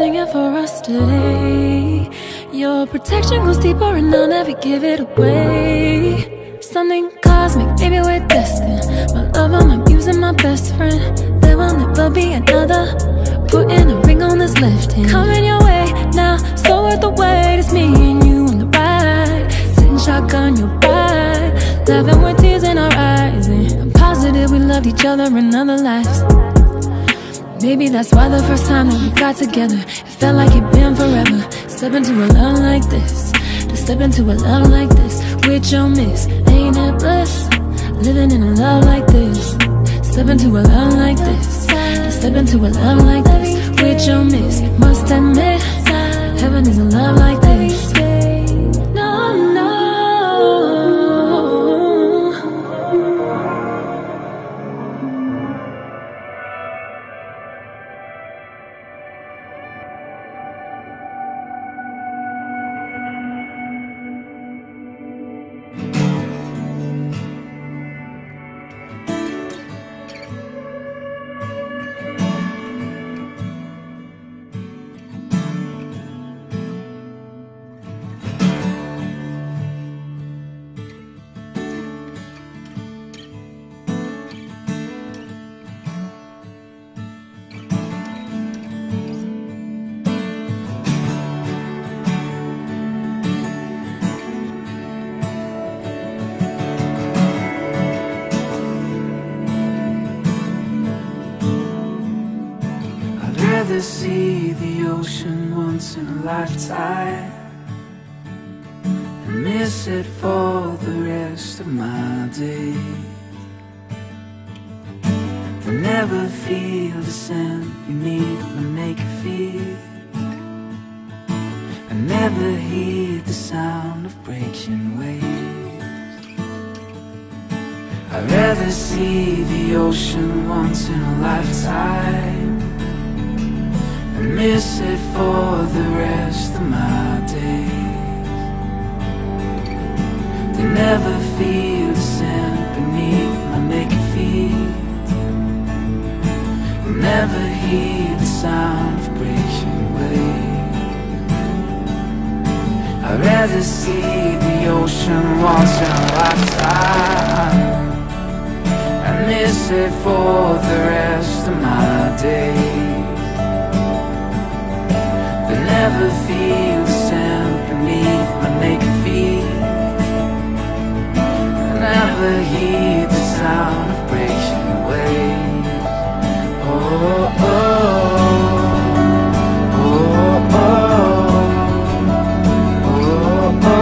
singing for us today. Your protection goes deeper and I'll never give it away. Something cosmic, maybe we're destined. My lover, my muse and my best friend. There will never be another. Putting a ring on this left hand. Coming your way now, so worth the wait. It's me and you on the ride, sitting shotgun your ride, laughing with tears in our eyes. And I'm positive we loved each other in other lives. Maybe that's why the first time that we got together, it felt like it'd been forever. Step into a love like this, to step into a love like this, with your miss, ain't it bliss? Living in a love like this. Step into a love like this, to step into a love like this, with your miss. Must admit, heaven is a love like this. No, no. See the ocean once in a lifetime and miss it for the rest of my days. But never feel the scent beneath my naked feet, and never hear the sound of breaking waves. I'd rather see the ocean once in a lifetime and miss it for the rest of my days. To never feel the sand beneath my naked feet, and never hear the sound of breaking waves. I'd rather see the ocean once in a lifetime and miss it for the rest of my days. Never feel the sand beneath my naked feet, and never hear the sound of breaking waves. Oh, oh, oh, oh, oh,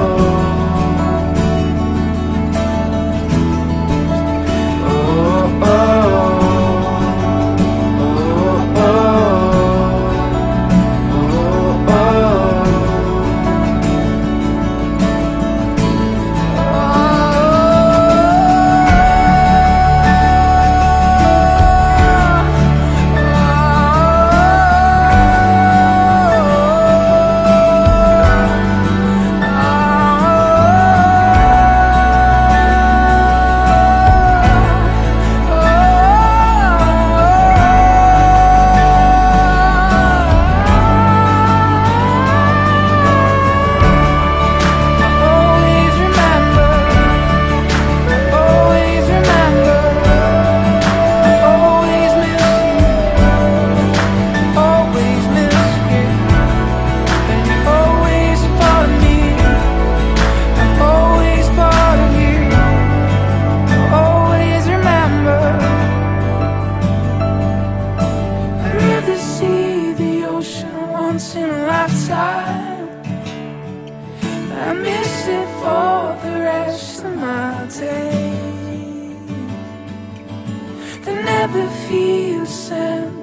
oh, oh, oh. I miss it for the rest of my days. They never feel the same.